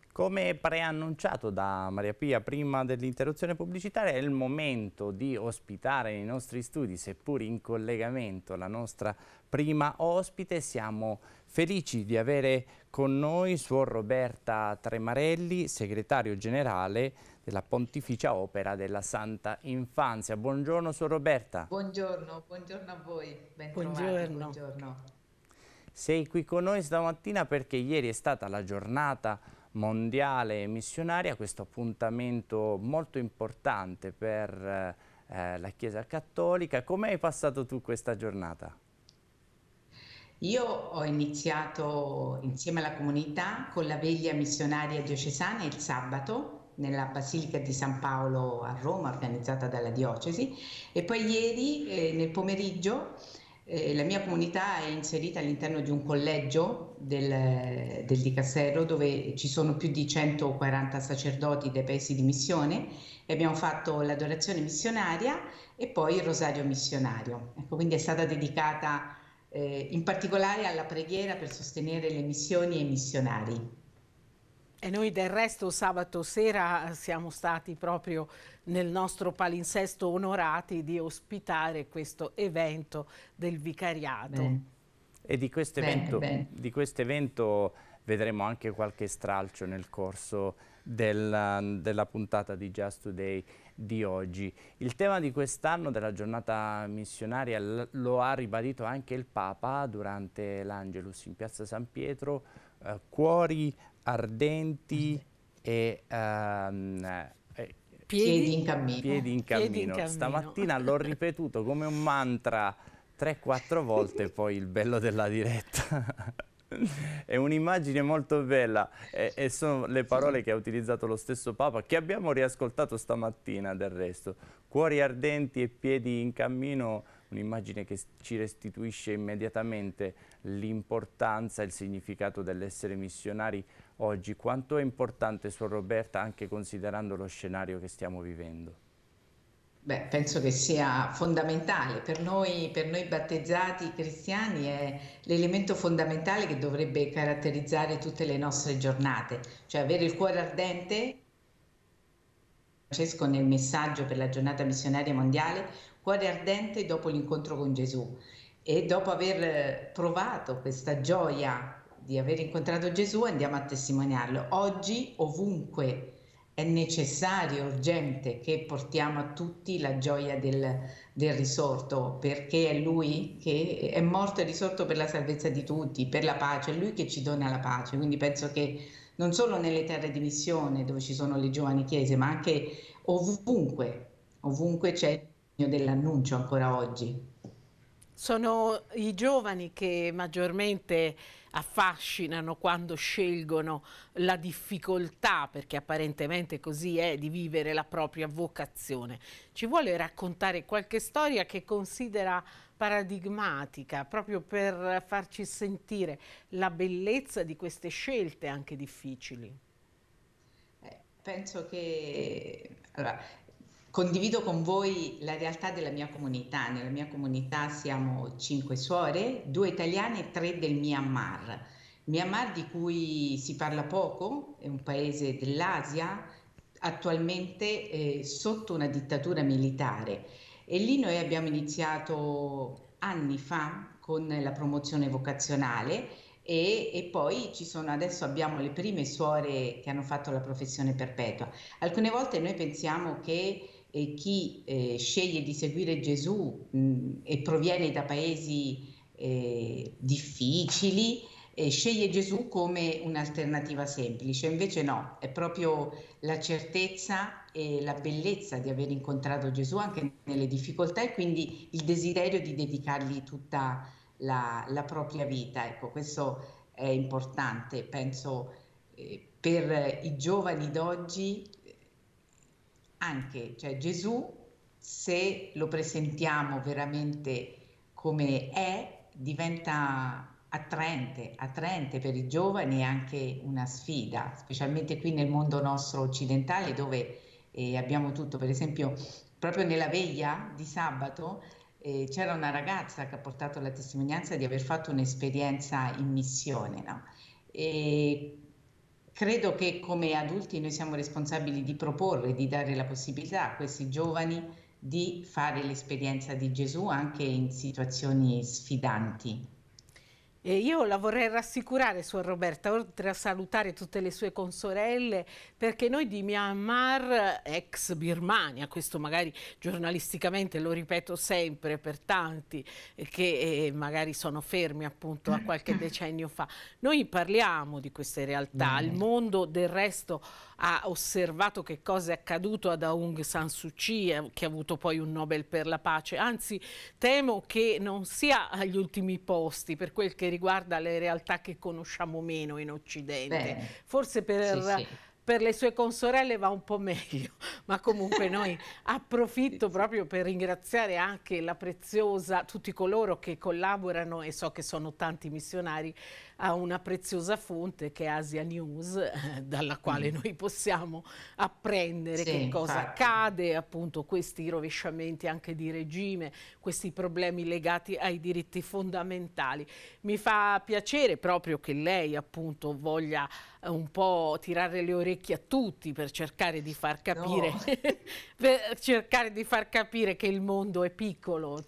Come preannunciato da Maria Pia prima dell'interruzione pubblicitaria, è il momento di ospitare nei nostri studi, seppur in collegamento, la nostra prima ospite. Siamo felici di avere con noi Suor Roberta Tremarelli, segretario generale della Pontificia Opera della Santa Infanzia. Buongiorno Suor Roberta. Buongiorno, buongiorno a voi, bentrovati, Buongiorno. buongiorno. Sei qui con noi stamattina perché ieri è stata la giornata mondiale missionaria, questo appuntamento molto importante per la Chiesa Cattolica. Come hai passato tu questa giornata? Io ho iniziato insieme alla comunità con la veglia missionaria diocesana il sabato nella Basilica di San Paolo a Roma, organizzata dalla diocesi, e poi ieri nel pomeriggio la mia comunità è inserita all'interno di un collegio del Dicastero dove ci sono più di 140 sacerdoti dei paesi di missione e abbiamo fatto l'adorazione missionaria e poi il rosario missionario. Ecco, quindi è stata dedicata in particolare alla preghiera per sostenere le missioni e i missionari. E noi del resto sabato sera siamo stati proprio nel nostro palinsesto onorati di ospitare questo evento del vicariato. Bene, E bene, bene. di questo evento vedremo anche qualche stralcio nel corso della puntata di Just Today di oggi. Il tema di quest'anno della giornata missionaria lo ha ribadito anche il Papa durante l'Angelus in Piazza San Pietro, cuori ardenti e Piedi Piedi, in cammino. piedi in piedi in cammino. cammino. Stamattina l'ho ripetuto come un mantra 3-4 volte, poi il bello della diretta. È un'immagine molto bella e sono le parole che ha utilizzato lo stesso Papa, che abbiamo riascoltato stamattina del resto. Cuori ardenti e piedi in cammino, un'immagine che ci restituisce immediatamente l'importanza e il significato dell'essere missionari oggi. Quanto è importante, Suor Roberta, anche considerando lo scenario che stiamo vivendo? Beh, penso che sia fondamentale per noi battezzati cristiani è l'elemento fondamentale che dovrebbe caratterizzare tutte le nostre giornate, cioè avere il cuore ardente. Francesco nel messaggio per la giornata missionaria mondiale, cuore ardente dopo l'incontro con Gesù e dopo aver provato questa gioia di aver incontrato Gesù andiamo a testimoniarlo. Oggi ovunque è necessario, urgente che portiamo a tutti la gioia del risorto perché è Lui che è morto e risorto per la salvezza di tutti, per la pace, è Lui che ci dona la pace, quindi penso che non solo nelle terre di missione dove ci sono le giovani chiese, ma anche ovunque, ovunque c'è il segno dell'annuncio ancora oggi. Sono i giovani che maggiormente affascinano quando scelgono la difficoltà, perché apparentemente così è, di vivere la propria vocazione. Ci vuole raccontare qualche storia che considera paradigmatica, proprio per farci sentire la bellezza di queste scelte anche difficili? Penso che allora, condivido con voi la realtà della mia comunità. Nella mia comunità siamo 5 suore, 2 italiane e 3 del Myanmar. Myanmar di cui si parla poco, è un paese dell'Asia, attualmente sotto una dittatura militare. E lì noi abbiamo iniziato anni fa con la promozione vocazionale e poi ci sono, adesso abbiamo le prime suore che hanno fatto la professione perpetua. Alcune volte noi pensiamo che chi sceglie di seguire Gesù e proviene da paesi difficili, sceglie Gesù come un'alternativa semplice, invece no, è proprio la certezza e la bellezza di aver incontrato Gesù anche nelle difficoltà e quindi il desiderio di dedicargli tutta la propria vita. Ecco, questo è importante, penso, per i giovani d'oggi, anche, cioè Gesù, se lo presentiamo veramente come è, diventa attraente, attraente per i giovani e anche una sfida, specialmente qui nel mondo nostro occidentale dove abbiamo tutto, per esempio proprio nella veglia di sabato c'era una ragazza che ha portato la testimonianza di aver fatto un'esperienza in missione, no? E credo che come adulti noi siamo responsabili di proporre, di dare la possibilità a questi giovani di fare l'esperienza di Gesù anche in situazioni sfidanti. E io la vorrei rassicurare, Suor Roberta, oltre a salutare tutte le sue consorelle, perché noi di Myanmar, ex Birmania, questo magari giornalisticamente lo ripeto sempre per tanti che magari sono fermi appunto a qualche decennio fa, noi parliamo di queste realtà. Il mondo del resto ha osservato che cosa è accaduto ad Aung San Suu Kyi, che ha avuto poi un Nobel per la pace, anzi temo che non sia agli ultimi posti per quel che riguarda le realtà che conosciamo meno in Occidente. Forse per le sue consorelle va un po' meglio, ma comunque noi approfitto proprio per ringraziare anche la preziosa, tutti coloro che collaborano, e so che sono tanti missionari, a una preziosa fonte che è Asia News, dalla quale noi possiamo apprendere che cosa accade, appunto questi rovesciamenti anche di regime, questi problemi legati ai diritti fondamentali. Mi fa piacere proprio che lei appunto voglia un po' tirare le orecchie a tutti per cercare di far capire, per cercare di far capire che il mondo è piccolo.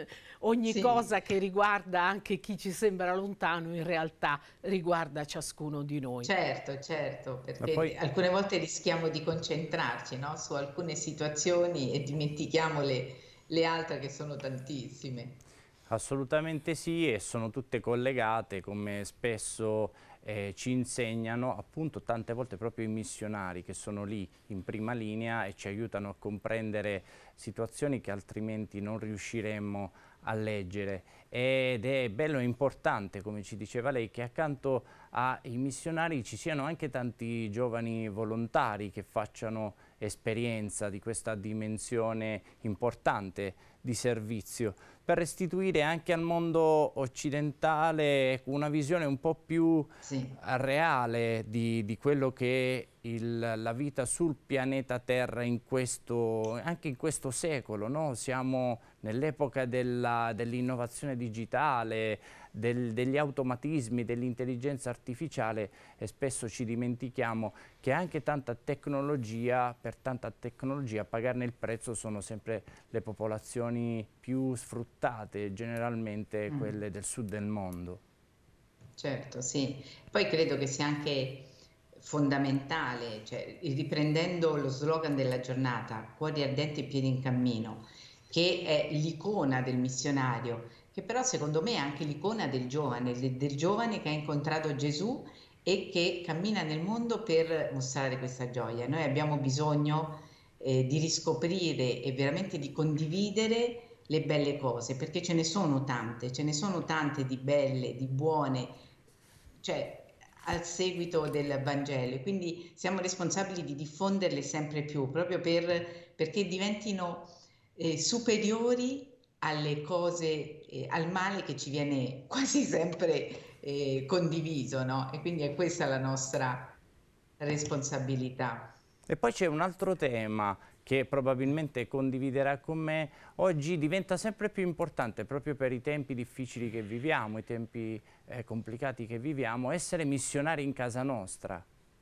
Ogni cosa che riguarda anche chi ci sembra lontano in realtà riguarda ciascuno di noi. Certo, certo, perché poi alcune volte rischiamo di concentrarci, no, su alcune situazioni e dimentichiamo le altre che sono tantissime. Assolutamente sì, e sono tutte collegate, come spesso ci insegnano appunto tante volte proprio i missionari che sono lì in prima linea e ci aiutano a comprendere situazioni che altrimenti non riusciremmo a leggere. Ed è bello e importante, come ci diceva lei, che accanto ai missionari ci siano anche tanti giovani volontari che facciano esperienza di questa dimensione importante di servizio, per restituire anche al mondo occidentale una visione un po' più reale di quello che è la vita sul pianeta Terra anche in questo secolo, no? Siamo nell'epoca dell'innovazione digitale, degli automatismi, dell'intelligenza artificiale, e spesso ci dimentichiamo che anche tanta tecnologia, per tanta tecnologia a pagarne il prezzo sono sempre le popolazioni più sfruttate, generalmente quelle del sud del mondo. Certo, sì. Poi credo che sia anche fondamentale, cioè, riprendendo lo slogan della giornata, cuori ardenti e piedi in cammino, che è l'icona del missionario, che però secondo me è anche l'icona del giovane che ha incontrato Gesù e che cammina nel mondo per mostrare questa gioia. Noi abbiamo bisogno di riscoprire e veramente di condividere le belle cose, perché ce ne sono tante di belle, di buone, cioè al seguito del Vangelo, quindi siamo responsabili di diffonderle sempre più, proprio perché diventino superiori alle cose, al male che ci viene quasi sempre condiviso, no? E quindi è questa la nostra responsabilità. E poi c'è un altro tema che probabilmente condividerà con me, oggi diventa sempre più importante proprio per i tempi difficili che viviamo, i tempi complicati che viviamo, essere missionari in casa nostra.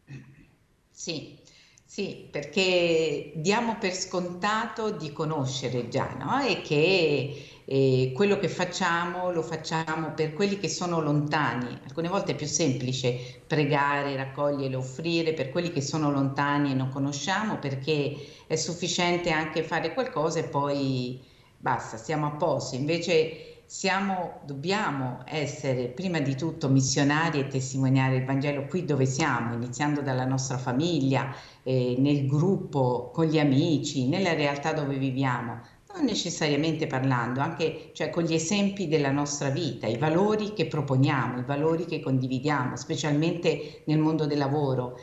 Sì, sì, perché diamo per scontato di conoscere già, no? E che quello che facciamo lo facciamo per quelli che sono lontani. Alcune volte è più semplice pregare, raccogliere, offrire per quelli che sono lontani e non conosciamo, perché è sufficiente anche fare qualcosa e poi basta, stiamo a posto. Invece dobbiamo essere prima di tutto missionari e testimoniare il Vangelo qui dove siamo, iniziando dalla nostra famiglia, nel gruppo, con gli amici, nella realtà dove viviamo, non necessariamente parlando, anche cioè, con gli esempi della nostra vita, i valori che proponiamo, i valori che condividiamo, specialmente nel mondo del lavoro.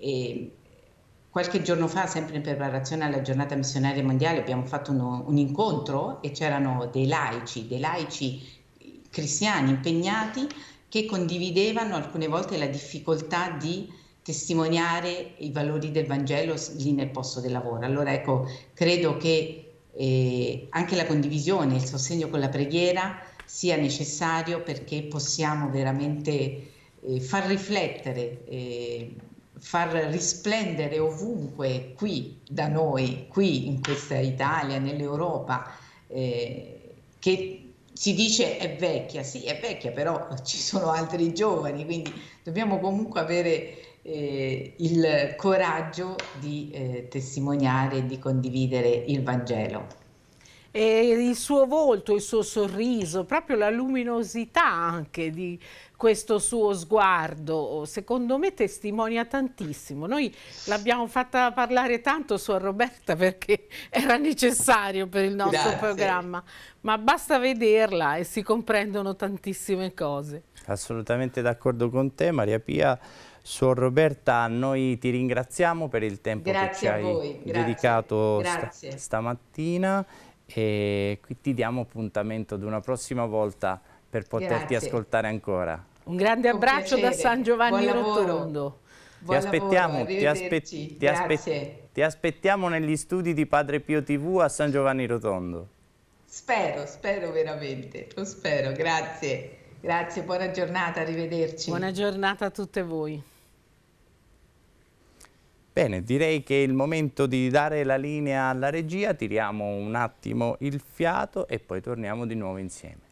Qualche giorno fa, sempre in preparazione alla giornata missionaria mondiale, abbiamo fatto un incontro e c'erano dei laici cristiani impegnati che condividevano alcune volte la difficoltà di testimoniare i valori del Vangelo lì nel posto del lavoro. Allora ecco, credo che anche la condivisione, il sostegno con la preghiera sia necessario perché possiamo veramente far riflettere far risplendere ovunque, qui da noi, qui in questa Italia, nell'Europa, che si dice è vecchia, sì è vecchia, però ci sono altri giovani, quindi dobbiamo comunque avere il coraggio di testimoniare e di condividere il Vangelo. E il suo volto, il suo sorriso, proprio la luminosità anche di questo suo sguardo, secondo me testimonia tantissimo. Noi l'abbiamo fatta parlare tanto, Suor Roberta, perché era necessario per il nostro programma, ma basta vederla e si comprendono tantissime cose. Assolutamente d'accordo con te, Maria Pia. Suor Roberta, noi ti ringraziamo per il tempo che ci hai dedicato stamattina, e qui ti diamo appuntamento ad una prossima volta per poterti ascoltare ancora. Un grande abbraccio da San Giovanni Rotondo. Ti aspettiamo negli studi di Padre Pio TV a San Giovanni Rotondo. Spero veramente, lo spero, grazie. Grazie, buona giornata, arrivederci. Buona giornata a tutte voi. Bene, direi che è il momento di dare la linea alla regia, tiriamo un attimo il fiato e poi torniamo di nuovo insieme.